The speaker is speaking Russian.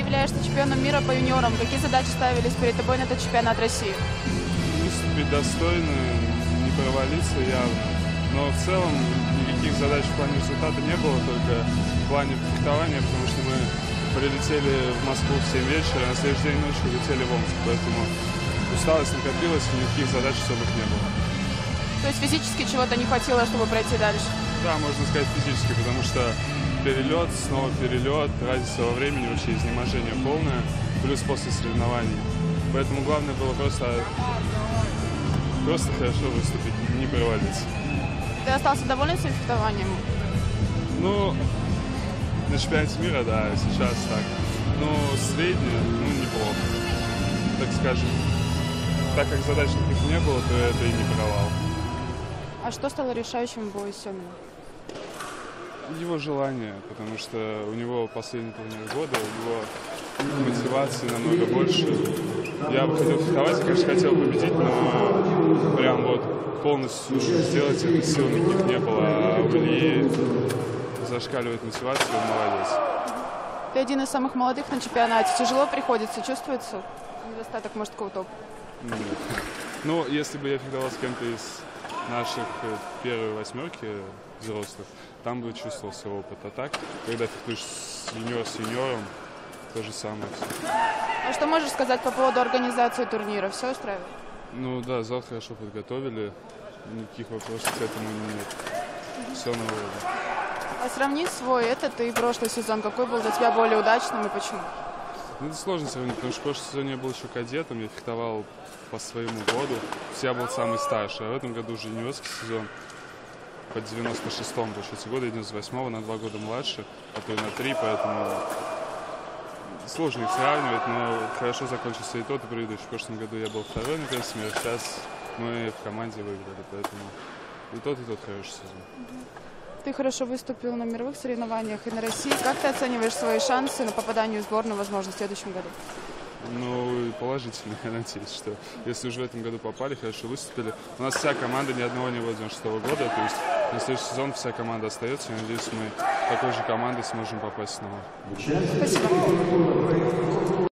являешься чемпионом мира по юниорам. Какие задачи ставились перед тобой на этот чемпионат России? Выступить достойно, не провалиться явно. Но в целом никаких задач в плане результата не было, только в плане фехтования, потому что мы прилетели в Москву в 7 вечера, а на следующий день ночью улетели в Омск, поэтому усталость накопилась, и никаких задач особых не было. То есть физически чего-то не хватило, чтобы пройти дальше? Да, можно сказать физически, потому что перелет, снова перелет, разница во времени, вообще изнеможение полное, плюс после соревнований. Поэтому главное было просто хорошо выступить, не провалиться. Ты остался доволен своим фехтованием? Ну, на чемпионате мира, да, сейчас так. Ну, среднее, ну, неплохо. Так скажем, так как задач никаких не было, то это и не провал. А что стало решающим в бою с Семиным? Его желание, потому что у него последний турнир года, у него мотивации намного больше. Я бы хотел фехтовать, я, конечно, хотел победить, но прям вот полностью сделать это сил никаких не было. А у Ильи зашкаливает мотивация, он молодец. Ты один из самых молодых на чемпионате. Тяжело приходится, чувствуется недостаток мужского топа? Нет. Ну, если бы я фехтовал с кем-то из наших первой восьмерки взрослых, там бы чувствовался опыт. А так, когда фехтуешь с юниором, то же самое все. А что можешь сказать по поводу организации турнира? Все устраивает? Ну да, зал хорошо подготовили, никаких вопросов к этому нет. Все на уровне. А сравнить свой этот и прошлый сезон, какой был для тебя более удачным и почему? Ну, это сложно сравнить, потому что в прошлом сезоне я был еще кадетом, я фехтовал по своему году, я был самый старший, а в этом году уже юниорский сезон. По 96-му, получается, года, 98-го, на 2 года младше, а то и на 3, поэтому сложно их сравнивать, но хорошо закончился и тот, и предыдущий. В прошлом году я был второй на кольце мира, сейчас мы в команде выиграли, поэтому и тот хороший сезон. Ты хорошо выступил на мировых соревнованиях и на России. Как ты оцениваешь свои шансы на попадание в сборную, возможно, в следующем году? Ну, положительно, я надеюсь, что если уже в этом году попали, хорошо выступили. У нас вся команда, ни одного не было 96-го года, то есть на следующий сезон вся команда остается. Я надеюсь, мы такой же командой сможем попасть снова. Спасибо.